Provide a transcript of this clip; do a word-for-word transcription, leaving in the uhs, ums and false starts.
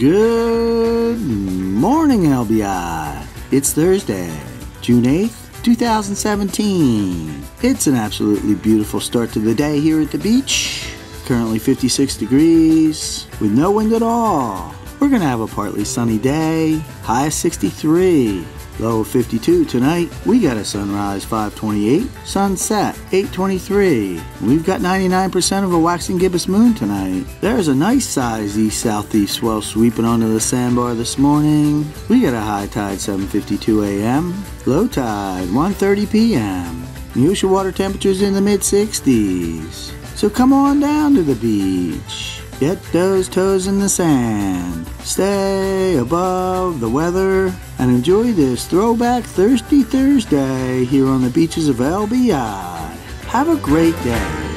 Good morning, L B I. It's Thursday, June eighth, two thousand seventeen. It's an absolutely beautiful start to the day here at the beach. Currently fifty-six degrees with no wind at all. We're going to have a partly sunny day, high of sixty-three. Low of fifty-two tonight. We got a sunrise five twenty-eight, sunset eight twenty-three. We've got ninety-nine percent of a waxing gibbous moon tonight. There's a nice size east-southeast swell sweeping onto the sandbar this morning. We got a high tide seven fifty-two a m, low tide one thirty p m The ocean water temperature's in the mid sixties. So come on down to the beach. Get those toes in the sand. Stay above the weather and enjoy this throwback Thirsty Thursday here on the beaches of L B I. Have a great day.